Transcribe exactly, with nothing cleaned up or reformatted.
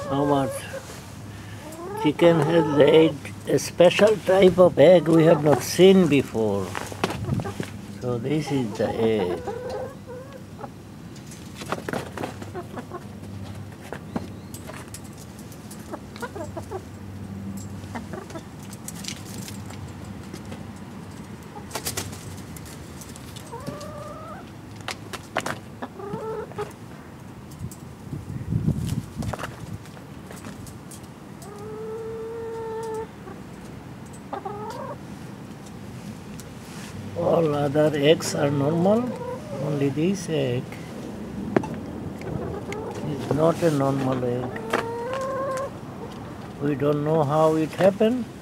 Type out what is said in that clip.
How much? Chicken has laid a special type of egg we have not seen before. So this is the egg. All other eggs are normal, only this egg is not a normal egg. We don't know how it happened.